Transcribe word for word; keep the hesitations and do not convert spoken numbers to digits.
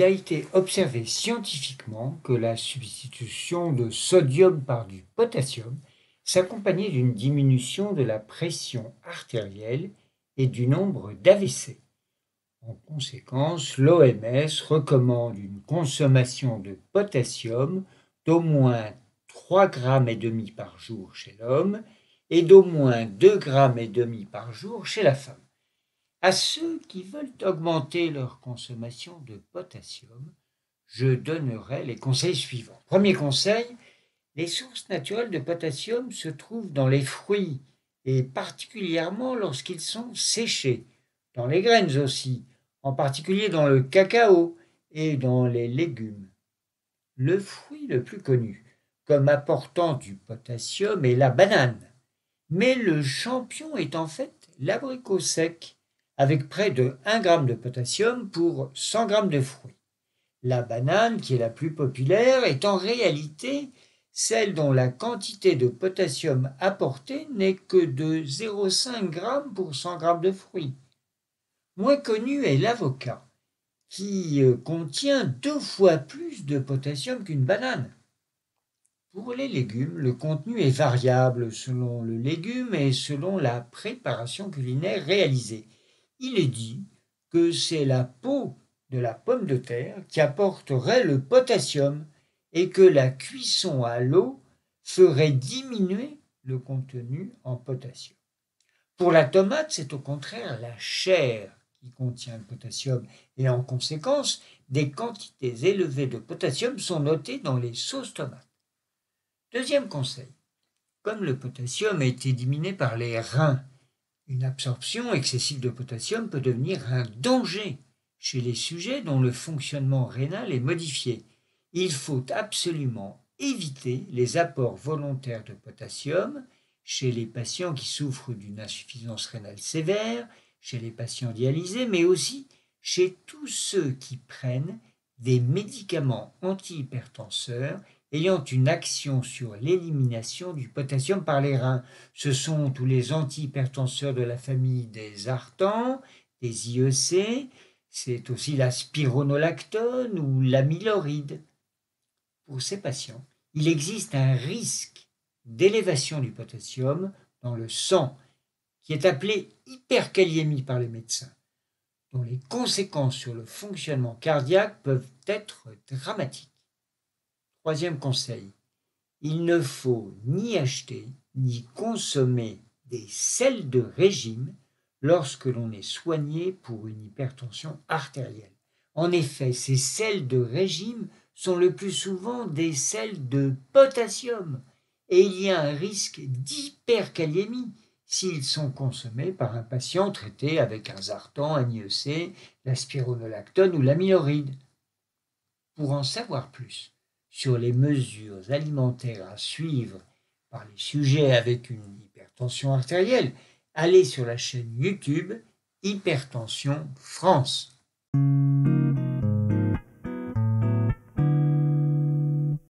a été observé scientifiquement que la substitution de sodium par du potassium s'accompagnait d'une diminution de la pression artérielle et du nombre d'A V C. En conséquence, l'O M S recommande une consommation de potassium d'au moins trois grammes et demi par jour chez l'homme et d'au moins deux grammes et demi par jour chez la femme. À ceux qui veulent augmenter leur consommation de potassium, je donnerai les conseils suivants. Premier conseil, les sources naturelles de potassium se trouvent dans les fruits et particulièrement lorsqu'ils sont séchés, dans les graines aussi, en particulier dans le cacao et dans les légumes. Le fruit le plus connu comme apportant du potassium est la banane, mais le champion est en fait l'abricot sec, avec près de un gramme de potassium pour cent grammes de fruits. La banane, qui est la plus populaire, est en réalité celle dont la quantité de potassium apportée n'est que de zéro virgule cinq grammes pour cent grammes de fruits. Moins connu est l'avocat, qui contient deux fois plus de potassium qu'une banane. Pour les légumes, le contenu est variable selon le légume et selon la préparation culinaire réalisée. Il est dit que c'est la peau de la pomme de terre qui apporterait le potassium et que la cuisson à l'eau ferait diminuer le contenu en potassium. Pour la tomate, c'est au contraire la chair qui contient le potassium et en conséquence, des quantités élevées de potassium sont notées dans les sauces tomates. Deuxième conseil, comme le potassium a été éliminé par les reins, une absorption excessive de potassium peut devenir un danger chez les sujets dont le fonctionnement rénal est modifié. Il faut absolument éviter les apports volontaires de potassium chez les patients qui souffrent d'une insuffisance rénale sévère, chez les patients dialysés, mais aussi chez tous ceux qui prennent des médicaments antihypertenseurs ayant une action sur l'élimination du potassium par les reins. Ce sont tous les antihypertenseurs de la famille des Artans, des I E C, c'est aussi la spironolactone ou l'amyloride. Pour ces patients, il existe un risque d'élévation du potassium dans le sang, qui est appelé hyperkaliémie par les médecins, dont les conséquences sur le fonctionnement cardiaque peuvent être dramatiques. Troisième conseil, il ne faut ni acheter ni consommer des sels de régime lorsque l'on est soigné pour une hypertension artérielle. En effet, ces sels de régime sont le plus souvent des sels de potassium et il y a un risque d'hyperkaliémie s'ils sont consommés par un patient traité avec un Zartan, un I E C, la spironolactone ou l'amyloride. Pour en savoir plus sur les mesures alimentaires à suivre par les sujets avec une hypertension artérielle, allez sur la chaîne YouTube Hypertension France.